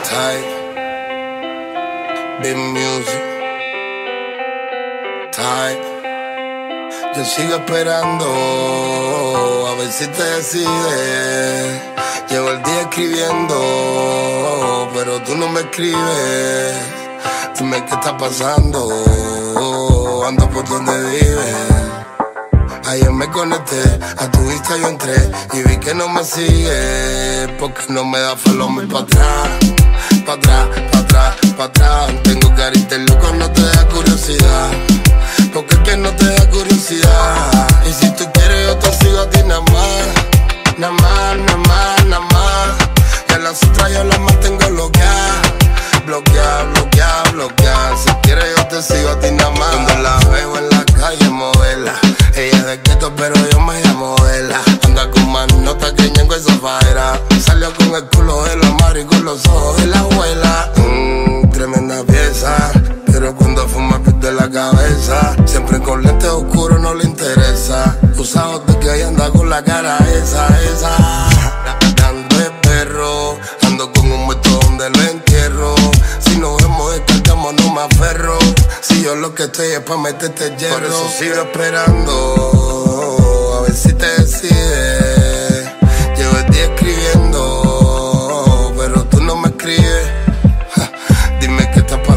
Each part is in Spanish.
Tight, Big Music, Tight. Yo sigo esperando a ver si te decides. Llevo el día escribiendo, pero tú no me escribes. Dime qué está pasando, ando por donde vives. Ayer me conecté, a tu Insta yo entré y vi que no me sigue, porque no me da follow me pa' atrás, pa' atrás, pa' atrás, pa' atrás. Tengo carita loco, no te da curiosidad, porque es que no te da curiosidad. Y si tú quieres yo te sigo a ti nada más, nada más, nada más, nada más. Y a las otras yo las mantengo bloqueadas, bloqueadas, bloqueadas, bloqueadas. Si quieres yo te sigo a ti nada más. Cuando la veo en la calle moverla, ella es de keto pero yo me llamo Vela. Anda con más nota que Ñengo esa faera. Salió con el culo de la madre y con los ojos de la abuela. Tremenda pieza, pero cuando fuma pierde la cabeza. Siempre con lentes oscuros no le interesa. Usado de que ella anda con la cara esa. Ando de perro, ando con un muerto donde lo entierro. Si nos vemos descargamos no me aferro. Si yo lo que estoy es pa' meterte hierro. Por eso sigo esperando a ver si te decides. Llevo el día escribiendo, pero tú no me escribes. Dime qué está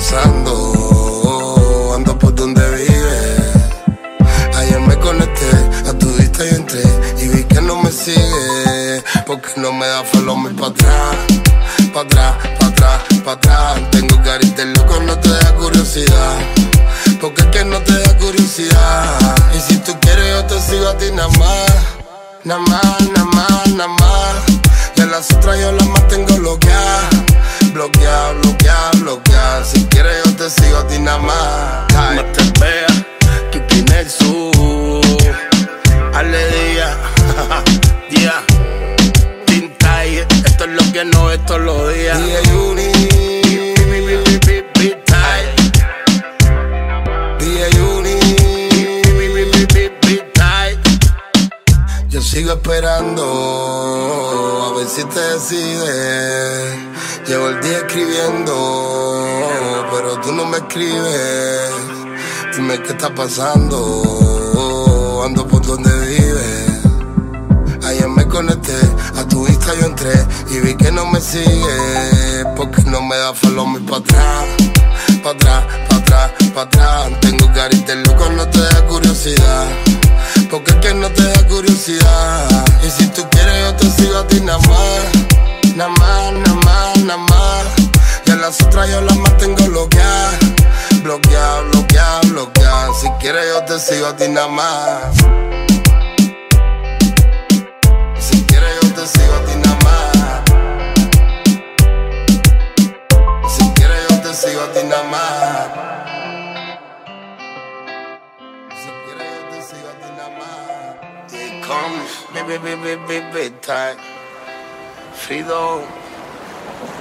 pasando, ando por donde vives. Ayer me conecté, a tu vista yo entré y vi que no me sigue, porque no me da follow me pa' atrás, pa' atrás, pa' atrás, pa' atrás. Tengo carita loco, no te da curiosidad, porque es que no te da curiosidad. Y si tú quieres yo te sigo a ti nada más, nada más, nada más, nada más. Y a las otras yo las mantengo bloqueadas, bloqueadas, bloqueadas, bloqueadas. Si quieres yo te sigo a ti nada más. No te veas, que tiene el sur. Ale día, yeah. Tintai, esto es lo que no es todos los días. DJ Uni, DJ Uni. Yo sigo esperando a ver si te decides. Llevo el día escribiendo, pero tú no me escribes. Dime qué está pasando, ando por donde vives. Ayer me conecté, a tu Insta yo entré y vi que no me sigue, porque no me da follow me pa' atrás, pa' atrás, pa' atrás, pa' atrás. Tengo carita loco, no te da curiosidad, porque es que no te da curiosidad. Y si tú quieres yo te sigo a ti nada más, nada más, nada más, nada más. Y a las otras yo las mantengo bloqueadas, bloqueadas, bloqueadas, bloqueadas. Si quieres yo te sigo a ti nada más. Si quieres yo te sigo a ti nada más. Si quieres yo te sigo a ti nada más. Si quieres yo te sigo a ti nada más. Here comes, baby, Tight. Frido.